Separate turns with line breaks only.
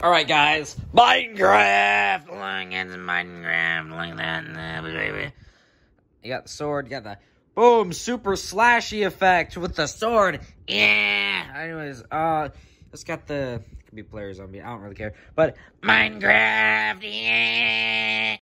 Alright, guys. Minecraft! Look at Minecraft. Look at that, baby. You got the sword. You got the boom, super slashy effect with the sword. Yeah! Anyways, it's got the... It could be player zombie. I don't really care. But Minecraft! Yeah!